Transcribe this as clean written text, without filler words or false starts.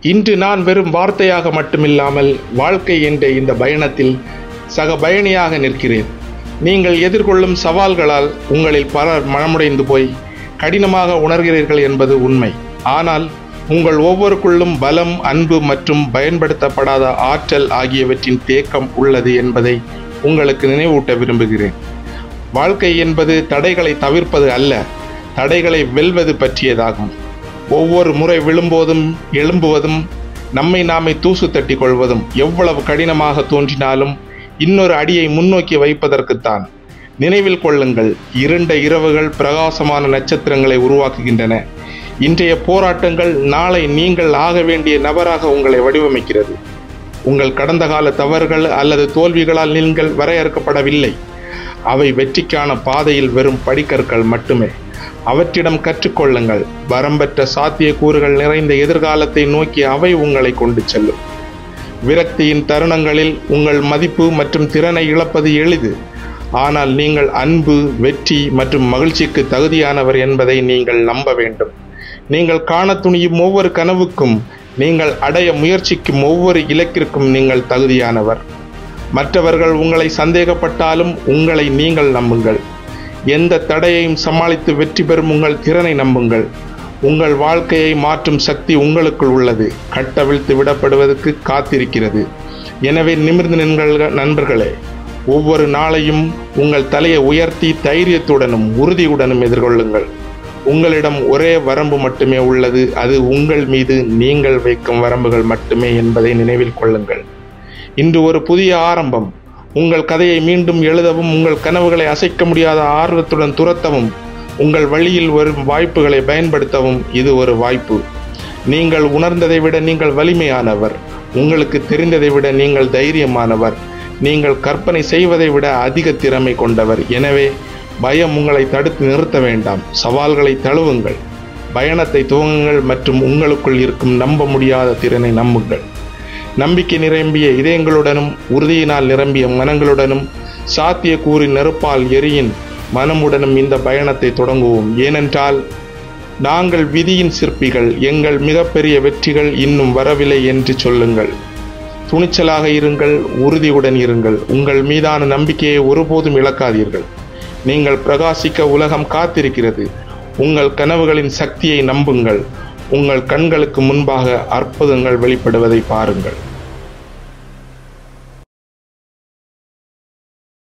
இன்று நான் வெறும் வார்த்தையாக மட்டுமில்லாமல் வாழ்க்கை என்ற இந்த பயணத்தில் சக பயணியாக நிற்கிறேன். நீங்கள் எதிர்கொள்ளும் சவால்களால் உங்களில் பலர் மனமுடைந்து போய் கடினமாக உணர்கிறீர்கள் என்பது உண்மை. ஆனால் உங்கள் ஒவ்வொருக்குள்ளும் பலம், அன்பு மற்றும் பயன்படுத்தப்படாத ஆற்றல் ஆகியவற்றின் தேக்கம் உள்ளது என்பதை உங்களுக்கு நினைவூட்ட விரும்புகிறேன். வாழ்க்கை என்பது தடைகளை தவிர்ப்பது அல்ல, தடைகளை வெல்வது பற்றியதாகும். ஒவ்வொரு முறை விழும்போதும் எழும்புவதும் நம்மை நாமே தூசு தட்டி கொள்வதும் எவ்வளவு கடினமாக தோன்றினாலும் இன்னொரு அடியை முன்னோக்கி வைப்பதற்குத்தான். நினைவில் கொள்ளுங்கள், இருண்ட இரவுகள் பிரகாசமான நட்சத்திரங்களை உருவாக்குகின்றன. இன்றைய போராட்டங்கள் நாளை நீங்கள் ஆக வேண்டிய நபராக உங்களை வடிவமைக்கிறது. உங்கள் கடந்த கால தவறுகள் அல்லது தோல்விகளால் நீங்கள் வரையறுக்கப்படவில்லை. அவை வெற்றிக்கான பாதையில் வெறும் படிக்கற்கள் மட்டுமே. அவற்றிடம் கற்றுக்கொள்ளுங்கள். வரம்பற்ற சாத்தியக்கூறுகள் நிறைந்த எதிர்காலத்தை நோக்கி அவை உங்களை கொண்டு செல்லும். விரக்தியின் தருணங்களில் உங்கள் மதிப்பு மற்றும் திறனை இழப்பது எளிது. ஆனால் நீங்கள் அன்பு, வெற்றி மற்றும் மகிழ்ச்சிக்கு தகுதியானவர் என்பதை நீங்கள் நம்ப வேண்டும். நீங்கள் காண துணியும் ஒவ்வொரு கனவுக்கும், நீங்கள் அடைய முயற்சிக்கும் ஒவ்வொரு இலக்கிற்கும் நீங்கள் தகுதியானவர். மற்றவர்கள் உங்களை சந்தேகப்பட்டாலும் உங்களை நீங்கள் நம்புங்கள். எந்த தடையையும் சமாளித்து வெற்றி பெறும் உங்கள் திறனை நம்புங்கள். உங்கள் வாழ்க்கையை மாற்றும் சக்தி உங்களுக்குள் உள்ளது. கட்டவிழ்த்து விடப்படுவதற்கு காத்திருக்கிறது. எனவே நிமிர்ந்து நின்கள் நண்பர்களே. ஒவ்வொரு நாளையும் உங்கள் தலையை உயர்த்தி தைரியத்துடனும் உறுதியுடனும் எதிர்கொள்ளுங்கள். உங்களிடம் ஒரே வரம்பு மட்டுமே உள்ளது. அது உங்கள் மீது நீங்கள் வைக்கும் வரம்புகள் மட்டுமே என்பதை நினைவில் கொள்ளுங்கள். இன்று ஒரு புதிய ஆரம்பம். உங்கள் கதையை மீண்டும் எழுதவும், உங்கள் கனவுகளை அசைக்க முடியாத ஆர்வத்துடன் துரத்தவும், உங்கள் வழியில் வரும் வாய்ப்புகளை பயன்படுத்தவும் இது ஒரு வாய்ப்பு. நீங்கள் உணர்ந்ததை விட நீங்கள் வலிமையானவர். உங்களுக்கு தெரிந்ததை விட நீங்கள் தைரியமானவர். நீங்கள் கற்பனை செய்வதை விட அதிக திறமை கொண்டவர். எனவே பயம் உங்களை தடுத்து நிறுத்த வேண்டாம். சவால்களை தழுவுங்கள், பயணத்தை துவங்குங்கள் மற்றும் உங்களுக்குள் இருக்கும் நம்ப முடியாத திறனை நம்புங்கள். நம்பிக்கை நிரம்பிய இதயங்களுடனும் உறுதியினால் நிரம்பிய மனங்களுடனும் சாத்தியக்கூறின் நெருப்பால் எரியின் மனமுடனும் இந்த பயணத்தை தொடங்குவோம். ஏனென்றால் நாங்கள் விதியின் சிற்பிகள். எங்கள் மிகப்பெரிய வெற்றிகள் இன்னும் வரவில்லை என்று சொல்லுங்கள். துணிச்சலாக இருங்கள், உறுதியுடன் இருங்கள். உங்கள் மீதான நம்பிக்கையை ஒருபோதும் இழக்காதீர்கள். நீங்கள் பிரகாசிக்க உலகம் காத்திருக்கிறது. உங்கள் கனவுகளின் சக்தியை நம்புங்கள். உங்கள் கண்களுக்கு முன்பாக அற்புதங்கள் வெளிப்படுவதை பாருங்கள்.